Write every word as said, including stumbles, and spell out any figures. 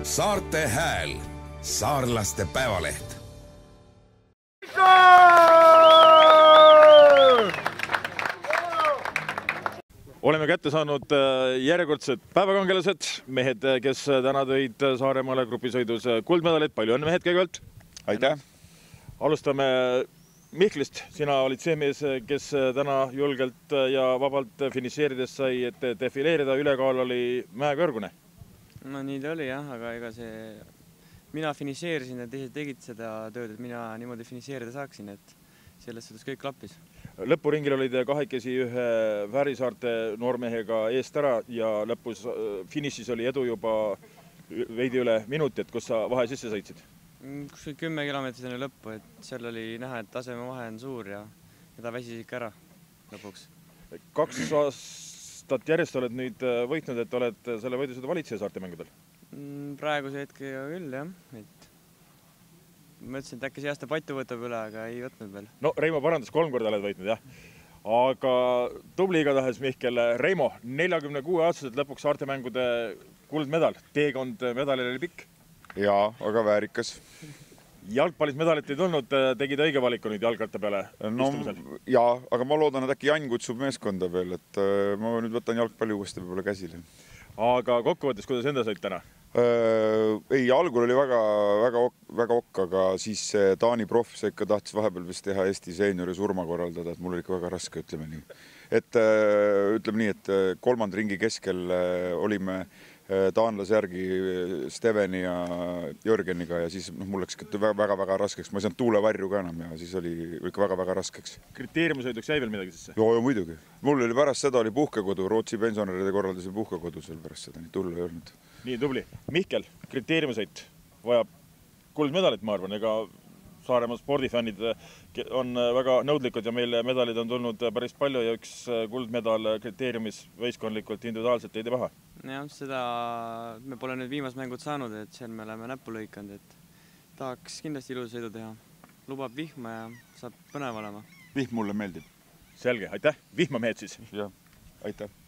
Saarte Hääl, saarlaste päevaleht. Oleme kätte saanud järjekordsed päevakangelased, mehed, kes täna tõid Saaremaale grupisõidus kuldmedalit. Palju õnne, mehed, kõigepealt. Aitäh! Alustame Mihklist. Sina olid see mees, kes täna julgelt ja vabalt finišeerides sai, et defileerida. Ülekaal oli mäekõrgune. No nii ta oli jah, aga ega see... Mina finišeerisin ja teised tegid seda tööd, et mina niimoodi finišeerida saaksin, et selles suhtes kõik klappis. Lõpuringil olid kahekesi ühe Väärisaarte noormehega eest ära ja lõpus finišis oli edu juba veidi üle minuti, et kus sa vahe sisse sõitsid? Kus kümme kilomeetrit enne lõppu, et seal oli näha, et taseme vahe on suur ja, ja ta väsis ikka ära lõpuks. Kaks aastat järjest oled nüüd võitnud, et oled selle võidusõidu valitseja Saarte mängudel? Praeguse hetkega küll, jah. Et mõtlesin, et äkki see aasta Patu võtab üle, aga ei võtnud veel. No Reimo parandas, kolm korda oled võitnud, jah. Aga tubli igatahes, Mihkel. Reimo, neljakümne kuue aastaselt lõpuks Saarte mängude kuldmedal. Teekond medalil oli pikk. Jaa, aga väärikas. Jalgpallis medalit ei tulnud, tegid õige valiku nüüd jalgratta peale no, istumisel? Jaa, aga ma loodan, et äkki Jan kutsub meeskonda veel, et ma nüüd võtan jalgpalli uuesti võib-olla käsile. Aga kokkuvõttes, kuidas enda sõit täna? Ei, algul oli väga, väga, väga okk, aga siis Taani proff see ikka tahtis vahepeal vist teha Eesti seeniori surma korraldada, et mul oli ikka väga raske, ütleme nii. Et ütleme nii, et kolmanda ringi keskel olime taanlase järgi Steveni ja Jörgeniga ja siis no, mul läks väga-väga raskeks. Ma ei saanud tuulevarju ka enam ja siis oli ikka väga-väga raskeks. Kriteeriumisõiduks jäi veel midagi sisse? Joo, joo, muidugi. Mul oli pärast seda oli puhkekodu, Rootsi pensionäride korraldasin puhkekodu seal pärast seda, nii tullu ei olnud. Nii, tubli. Mihkel, kriteeriumisõit vajab kuldmedalit, ma arvan, ega Saaremaa spordifännid on väga nõudlikud ja meil medalid on tulnud päris palju ja üks kuldmedal kriteeriumis võistkondlikult individuaalselt ei tee paha. Jah, seda me pole nüüd viimas mängud saanud, et seal me oleme näppu lõikanud, et tahaks kindlasti ilusa sõidu teha. Lubab vihma ja saab põnev olema. Vihm mulle meeldib. Selge, aitäh. Vihma mehed siis. Jah, aitäh.